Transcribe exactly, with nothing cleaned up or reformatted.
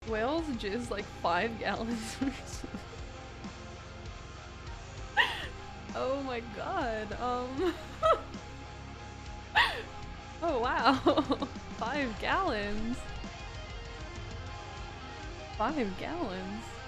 Whales jizz like five gallons or something. Oh my god, um... oh wow, five gallons. Five gallons?